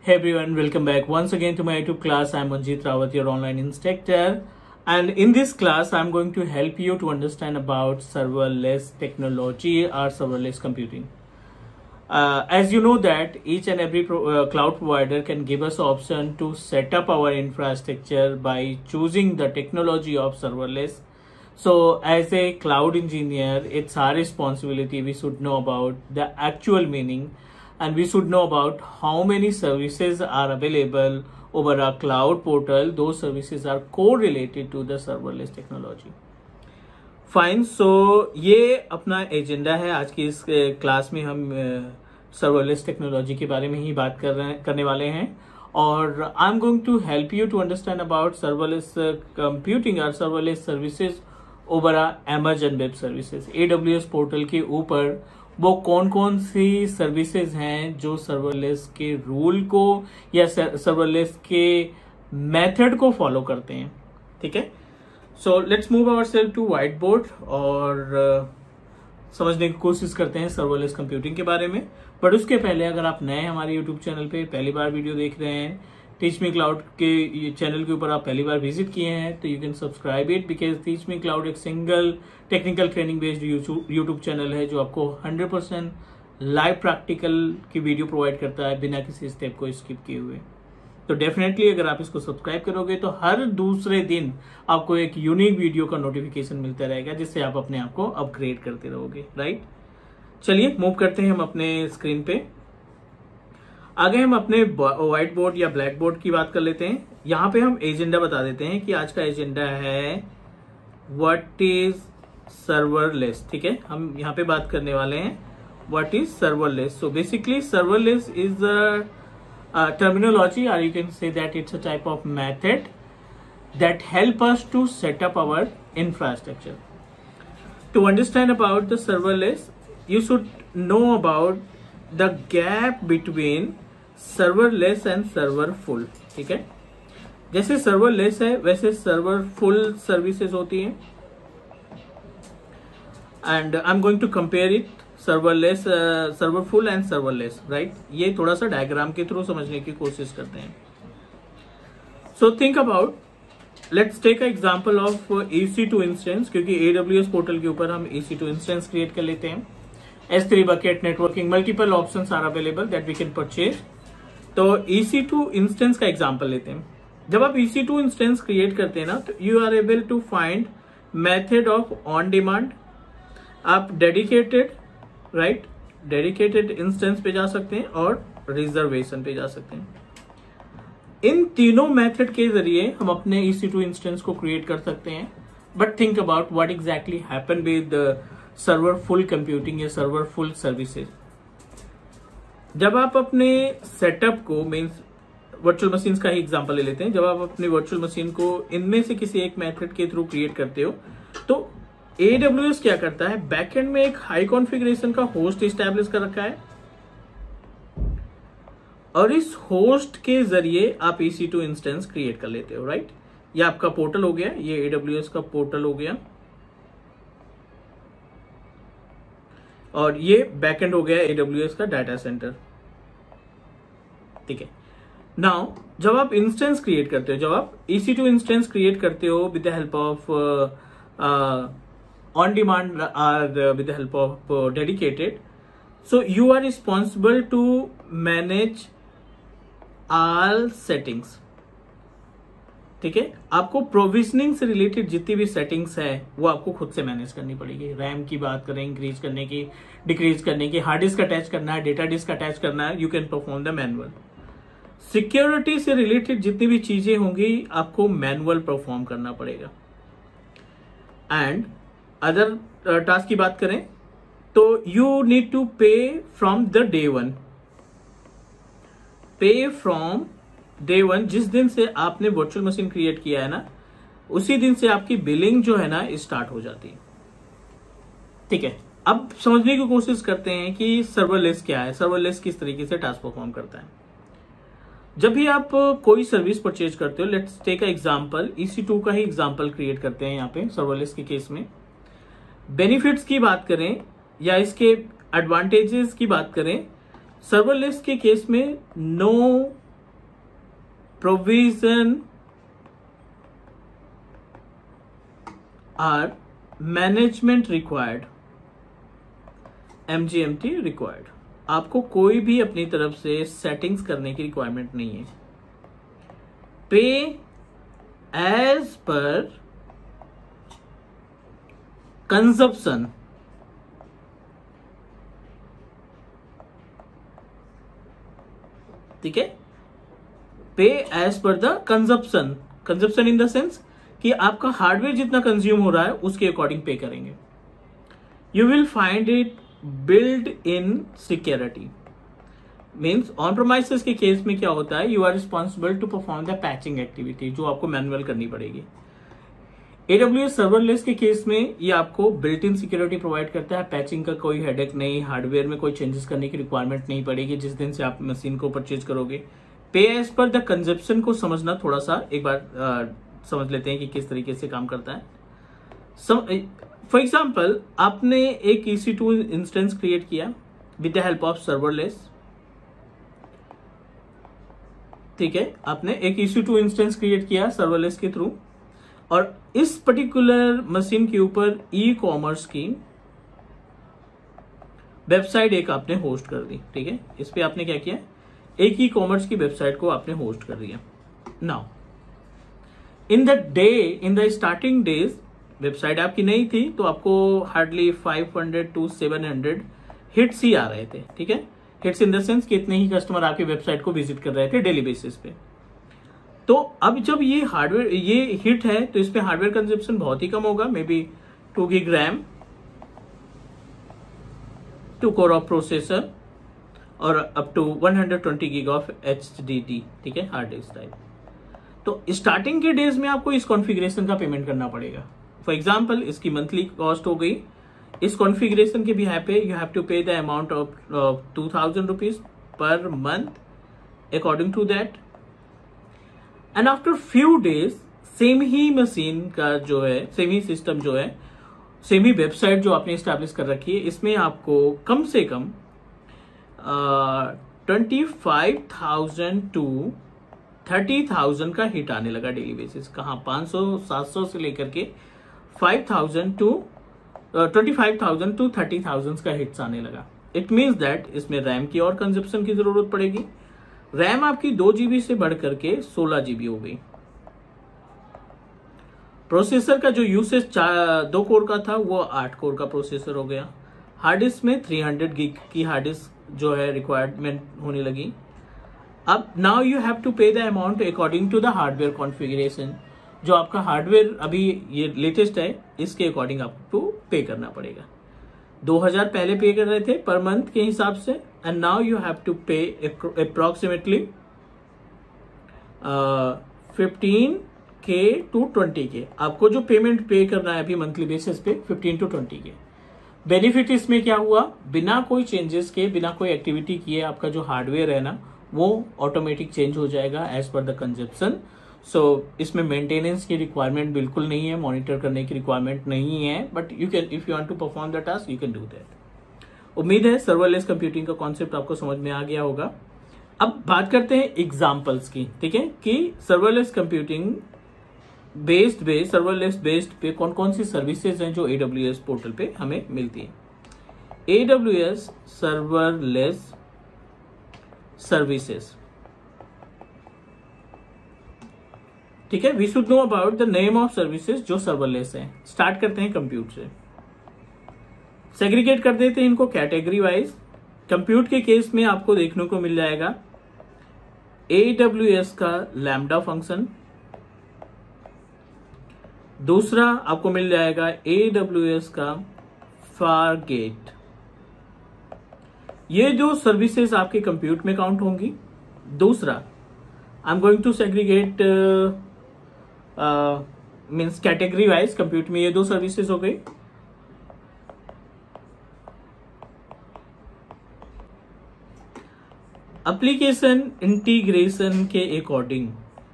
Hey everyone, welcome back once again to my YouTube class. I'm Manjeet Rawat, your online instructor. And in this class, I'm going to help you to understand about serverless technology or serverless computing. As you know that each and every cloud provider can give us option to set up our infrastructure by choosing the technology of serverless. So as a cloud engineer, it's our responsibility. We should know about the actual meaning and we should know about how many services are available over a cloud portal. Those services are correlated to the serverless technology. Fine so ये अपना agenda है आज की इस class में। हम serverless technology के बारे में ही बात करने वाले हैं और I am going to help you to understand about serverless computing और serverless services over Amazon web services. AWS portal के ऊपर वो कौन कौन सी सर्विसेज हैं जो सर्वरलेस के रूल को या सर्वरलेस के मेथड को फॉलो करते हैं। ठीक है, so let's move ourselves to white board और समझने की कोशिश करते हैं सर्वरलेस कंप्यूटिंग के बारे में। बट उसके पहले अगर आप नए हमारे यूट्यूब चैनल पे पहली बार वीडियो देख रहे हैं, टीच मी क्लाउड के चैनल के ऊपर आप पहली बार विजिट किए हैं तो you can subscribe it because teach me cloud एक single technical training based YouTube channel है जो आपको 100% लाइव प्रैक्टिकल की वीडियो प्रोवाइड करता है बिना किसी स्टेप को स्किप किए हुए। तो डेफिनेटली अगर आप इसको सब्सक्राइब करोगे तो हर दूसरे दिन आपको एक यूनिक वीडियो का नोटिफिकेशन मिलता रहेगा जिससे आप अपने आप को अपग्रेड करते रहोगे। राइट, चलिए मूव करते हैं हम अपने स्क्रीन पे। आगे हम अपने व्हाइट बोर्ड या ब्लैक बोर्ड की बात कर लेते हैं। यहाँ पे हम एजेंडा बता देते हैं कि आज का एजेंडा है व्हाट इज सर्वरलेस। ठीक है, हम यहाँ पे बात करने वाले हैं what is serverless. So basically serverless is a terminology, or you can say that it's a type of method that help us to set up our infrastructure. To understand about the serverless, you should know about the gap between serverless and serverful. ठीक है, जैसे serverless है वैसे serverful services होती हैं and I'm going to compare it serverless, serverful and serverless. Right, ये थोड़ा सा डायग्राम के थ्रू समझने की कोशिश करते हैं। So think about, let's take a example of EC2 instance, क्योंकि AWS पोर्टल के ऊपर हम EC2 इंस्टेंस क्रिएट कर लेते हैं। S3 bucket networking multiple options are available that we can purchase. तो EC2 इंस्टेंस का एग्जांपल लेते हैं। जब आप EC2 इंस्टेंस क्रिएट करते हैं ना तो you are able to find method of on demand. आप डेडिकेटेड डेडिकेटेड इंस्टेंस पे जा सकते हैं और रिजर्वेशन पे जा सकते हैं। इन तीनों मेथड के जरिए हम अपने EC2 इंस्टेंस को क्रिएट कर सकते हैं। But think about what exactly happen with server full computing या सर्वर फुल सर्विसेज। जब आप अपने सेटअप को, मीन्स वर्चुअल मशीन का ही एग्जांपल ले लेते हैं, जब आप अपने वर्चुअल मशीन को इनमें से किसी एक मेथड के थ्रू क्रिएट करते हो तो AWS क्या करता है, बैकएंड में एक हाई कॉन्फ़िगरेशन का होस्ट इस्टेब्लिश कर रखा है और इस होस्ट के जरिए आप EC2 इंस्टेंस क्रिएट कर लेते हो। राइट, ये आपका पोर्टल हो गया, ये AWS का पोर्टल हो गया और ये बैकएंड हो गया AWS का डाटा सेंटर। ठीक है, नाउ जब आप इंस्टेंस क्रिएट करते हो, जब आप EC2 इंस्टेंस क्रिएट करते हो with the help of on demand or with the help of dedicated, so you are responsible to manage all settings. ठीक है, आपको प्रोविजनिंग से रिलेटेड जितनी भी सेटिंग्स है वो आपको खुद से मैनेज करनी पड़ेगी। रैम की बात करें, इंक्रीज करने की, डिक्रीज करने की, हार्ड डिस्क अटैच करना है, डेटा डिस्क अटैच करना है, you can perform the manual. Security से रिलेटेड जितनी भी चीजें होंगी आपको मैनुअल परफॉर्म करना पड़ेगा। एंड अदर टास्क की बात करें तो you need to pay from the day one. Pay from day one, जिस दिन से आपने वर्चुअल मशीन क्रिएट किया है ना उसी दिन से आपकी बिलिंग जो है ना स्टार्ट हो जाती है। ठीक है, अब समझने की कोशिश करते हैं कि सर्वरलेस क्या है, सर्वरलेस किस तरीके से टास्क परफॉर्म करता है। जब भी आप कोई सर्विस परचेज करते हो, let's take a example, EC2 का ही एग्जांपल क्रिएट करते हैं यहाँ पे सर्वरलेस के केस में। बेनिफिट्स की बात करें या इसके एडवांटेजेस की बात करें, सर्वरलेस के केस में no provision are management required, MGMT required. आपको कोई भी अपनी तरफ से सेटिंग्स करने की रिक्वायरमेंट नहीं है. पे एज पर कंजप्शन. ठीक है, pay as per the consumption. Consumption in the sense कि आपका हार्डवेयर जितना कंज्यूम हो रहा है उसके अकॉर्डिंग पे करेंगे. You will find it build in security. Means on premises के केस में क्या होता है, you are responsible to perform the patching activity जो आपको मैनुअल करनी पड़ेगी. AWS सर्वरलेस के केस में ये आपको बिल्ट इन सिक्योरिटी प्रोवाइड करता है. पैचिंग का कोई हेडेक नहीं, हार्डवेयर में कोई चेंजेस करने की रिक्वायरमेंट नहीं पड़ेगी जिस दिन से आप मशीन को परचेज करोगे. पे एज पर द कंजप्शन को समझना थोड़ा सा एक बार समझ लेते हैं कि किस तरीके से काम करता है. फॉर एग्जाम्पल, आपने एक EC2 इंस्टेंस क्रिएट किया with the help of serverless. ठीक है, आपने एक EC2 इंस्टेंस क्रिएट किया सर्वरलेस के थ्रू, और इस पर्टिकुलर मशीन के ऊपर ई-कॉमर्स की वेबसाइट एक आपने होस्ट कर दी. ठीक है, इस पे आपने क्या किया, एक ई-कॉमर्स की वेबसाइट को आपने होस्ट कर दिया. Now in the starting days website आपकी नहीं थी तो आपको हार्डली 500 to 700 हिट्स ही आ रहे थे. ठीक है, हिट्स इन द सेंस कि इतने ही कस्टमर आपकी वेबसाइट को विजिट कर रहे थे डेली बेसिस पे. तो अब जब ये हार्डवेयर ये हिट है तो इसमें हार्डवेयर कंजप्शन बहुत ही कम होगा, may be 2 GB RAM, 2 core of processor और up to 120 GB of HDD. ठीक है, हार्ड डिस्क टाइप. तो स्टार्टिंग के डेज में आपको इस कॉन्फ़िगरेशन का पेमेंट करना पड़ेगा. फॉर एग्जाम्पल, इसकी मंथली कॉस्ट हो गई. इस कॉन्फ़िगरेशन के भी यहाँ पे you have to pay the amount of 2000 rupees per month according to that. And after few days same he machine का जो है, सेम ही सिस्टम जो है, सेम ही वेबसाइट जो आपने स्टैब्लिश कर रखी है, इसमें आपको कम से कम 25,000 to 30,000 का हिट आने लगा डेली बेसिस. कहाँ 500-700 से लेकर के 25,000 to 30,000 का हिट्स आने लगा. इट मीन्स दैट इसमें रैम की और कंजप्शन की जरूरत पड़ेगी. रैम आपकी 2 GB से बढ़ करके 16 GB हो गई. प्रोसेसर का जो यूसेज 2 कोर का था वो 8 कोर का प्रोसेसर हो गया. हार्ड डिस्क में 300 GB की हार्ड डिस्क जो है रिक्वायरमेंट होने लगी. अब now you have to pay the amount according to the hardware configuration. जो आपका हार्डवेयर अभी ये लेटेस्ट है इसके अकॉर्डिंग आपको पे करना पड़ेगा. 2000 पहले पे कर रहे थे पर मंथ के हिसाब से, and now you have to pay approximately 15K to 20K. आपको जो पेमेंट पे करना है अभी मंथली बेसिस पे 15 to 20K. बेनिफिट इसमें क्या हुआ, बिना कोई चेंजेस के, बिना कोई एक्टिविटी किए आपका जो हार्डवेयर है ना वो ऑटोमेटिक चेंज हो जाएगा एज पर द कंजप्शन. सो इसमें मेंटेनेंस की रिक्वायरमेंट बिल्कुल नहीं है, मॉनिटर करने की रिक्वायरमेंट नहीं है, but you can, if you want to perform the task you can do that. उम्मीद है सर्वरलेस कंप्यूटिंग का कॉन्सेप्ट आपको समझ में आ गया होगा. अब बात करते हैं एग्जांपल्स की. ठीक है, कि सर्वरलेस कंप्यूटिंग सर्वरलेस बेस्ड पे कौन कौन सी सर्विसेज हैं जो AWS पोर्टल पे हमें मिलती है. AWS serverless services. ठीक है, we should know about the name of services जो सर्वरलेस है. स्टार्ट करते हैं कंप्यूट से. सेग्रीगेट कर देते हैं इनको कैटेगरी वाइज. कंप्यूट के केस में आपको देखने को मिल जाएगा AWS का लैम्डा फंक्शन. दूसरा आपको मिल जाएगा AWS का फारगेट. ये जो सर्विसेज आपके कंप्यूट में काउंट होंगी. दूसरा I am going to segregate means category wise. Compute में ये 2 सर्विसेज हो गई. एप्लीकेशन इंटीग्रेशन के अकॉर्डिंग,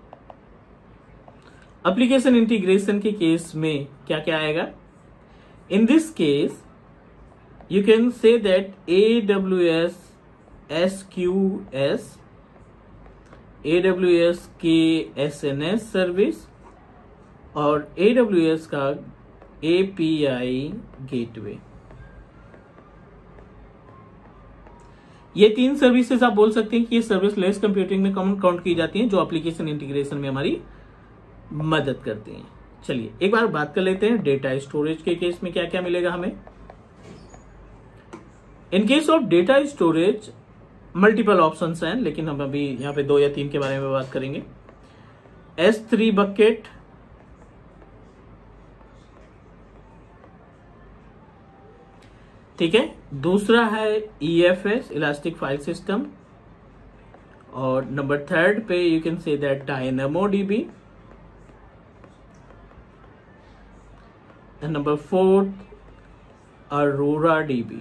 एप्लीकेशन इंटीग्रेशन के केस में क्या क्या आएगा. In this case you can say that AWS SQS, AWS की SNS सर्विस और AWS का API गेटवे। ये 3 सर्विसेज आप बोल सकते हैं कि ये सर्विस लेस कंप्यूटिंग में काउंट की जाती हैं, जो एप्लीकेशन इंटीग्रेशन में हमारी मदद करती हैं। चलिए एक बार बात कर लेते हैं डेटा स्टोरेज के केस में क्या क्या मिलेगा हमें। In case of data storage multiple options हैं, लेकिन हम अभी यहाँ पे 2 या 3 के बारे में बात करेंगे। S3 बकेट, ठीक है। दूसरा है EFS इलास्टिक फाइल सिस्टम, और नंबर 3 पे you can say that DynamoDB, एंड नंबर 4 AuroraDB।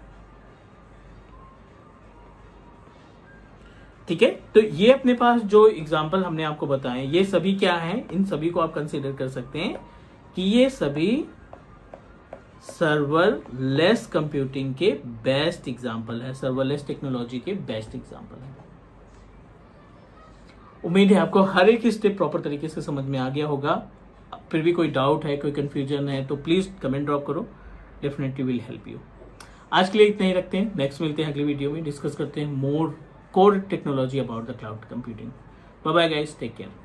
ठीक है, तो ये अपने पास जो एग्जांपल हमने आपको बताए ये सभी क्या हैं, इन सभी को आप कंसीडर कर सकते हैं कि ये सभी सर्वरलेस कंप्यूटिंग के बेस्ट एग्जांपल है, सर्वरलेस टेक्नोलॉजी के बेस्ट एग्जांपल है। उम्मीद है आपको हर एक स्टेप प्रॉपर तरीके से समझ में आ गया होगा। फिर भी कोई डाउट है, कोई कंफ्यूजन है तो प्लीज कमेंट ड्रॉप करो, डेफिनेटली विल हेल्प यू। आज के लिए इतना ही रखते हैं, नेक्स्ट मिलते हैं अगली वीडियो में, डिस्कस करते हैं more core technology about the cloud computing. Bye bye guys, take care.